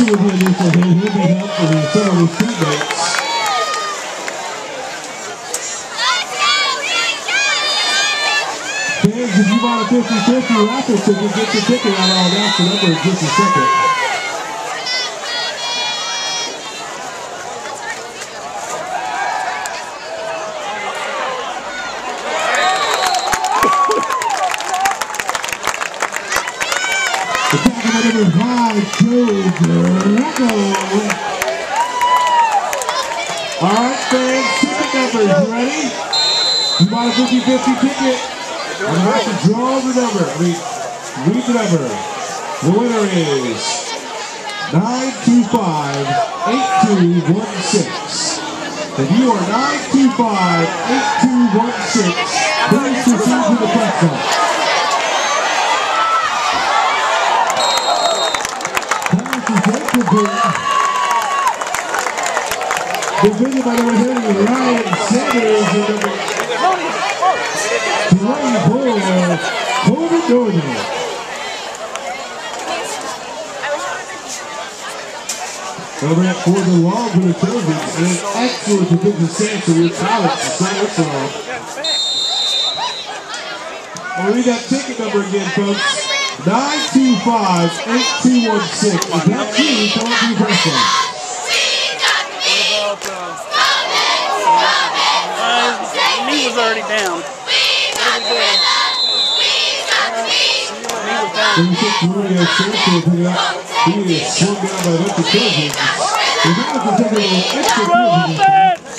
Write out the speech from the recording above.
with the initial hit. He'll be helped for some of his teammates. Fans, if you bought a 50-50 raffle ticket, get your ticket out. I'll announce the number in just a second. Number 5, Joe Greco. All right, fans, ticket numbers, ready? You bought a 50-50 ticket? I'm about to draw the number. Read the number. The winner is 925-8216. If you are 925-8216, please proceed to the press box. Defended by number 30, Ryan Sanders, and number 24, Connor Shank. Over at for the long for the Trojans, and an excellent defensive stance for your college to start us off. I'll read that ticket number again, folks. 925-8216. If that's you, come up to the press box. He was already down. What are we doing? He was down. He is swung down by a bunch of Trojans. He's going to take a little extra privilege.